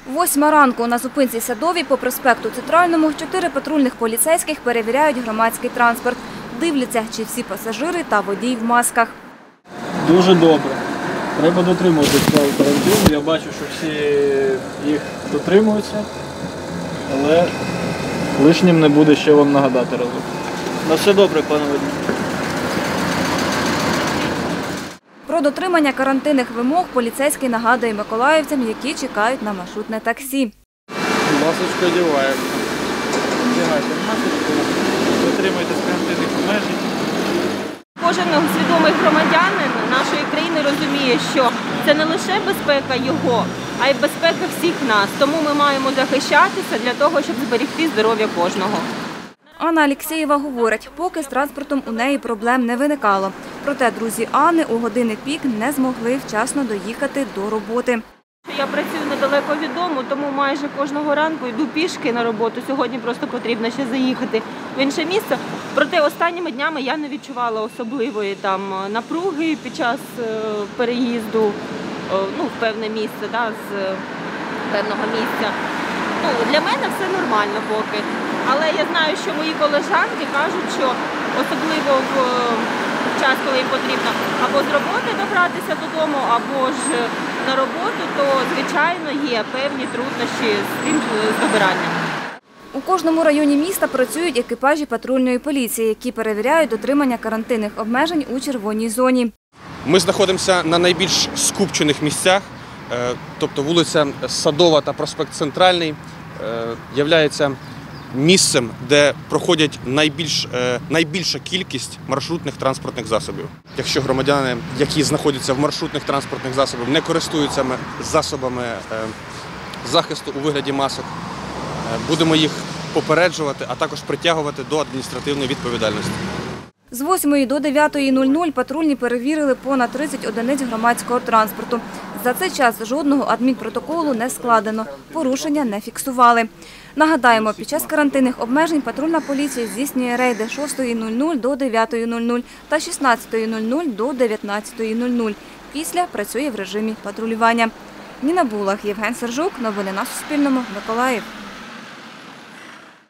8 ранку на зупинці Садовій по проспекту Центральному 4 патрульних поліцейських перевіряють громадський транспорт. Дивляться, чи всі пасажири та водій в масках. Дуже добре. Треба дотримуватися правил карантину. Я бачу, що всі їх дотримуються, але лишнім не буде ще вам нагадати разом. На все добре, пане водій. Про дотримання карантинних вимог поліцейський нагадує миколаївцям, які чекають на маршрутне таксі. Масочку одягаємо. Одягайте масочку, дотримуйтесь карантинних обмежень. Кожен свідомий громадянин нашої країни розуміє, що це не лише безпека його, а й безпека всіх нас. Тому ми маємо захищатися для того, щоб зберегти здоров'я кожного. Анна Алєксєєва говорить, поки з транспортом у неї проблем не виникало. Проте друзі Анни у години пік не змогли вчасно доїхати до роботи. Я працюю недалеко від дому, тому майже кожного ранку йду пішки на роботу. Сьогодні просто потрібно ще заїхати в інше місце. Проте останніми днями я не відчувала особливої напруги під час переїзду в певне місце, з певного місця. Для мене все нормально поки. Але я знаю, що мої колежанки кажуть, що особливо в час, коли їм потрібно або з роботи добратися додому, або ж на роботу, то, звичайно, є певні труднощі з тим добиранням. У кожному районі міста працюють екіпажі патрульної поліції, які перевіряють дотримання карантинних обмежень у червоній зоні. Ми знаходимося на найбільш скупчених місцях, тобто вулиця Садова та проспект Центральний являється місцем, де проходять найбільша кількість маршрутних транспортних засобів. Якщо громадяни, які знаходяться в маршрутних транспортних засобах, не користуються засобами захисту у вигляді масок, будемо їх попереджувати, а також притягувати до адміністративної відповідальності. З 8 до 9:00 патрульні перевірили понад 30 одиниць громадського транспорту. За цей час жодного адмінпротоколу не складено, порушення не фіксували. Нагадаємо, під час карантинних обмежень патрульна поліція здійснює рейди з 6:00 до 9:00 та з 16:00 до 19:00. Після працює в режимі патрулювання. Ніна Булах, Євген Сержук. Новини на Суспільному. Миколаїв.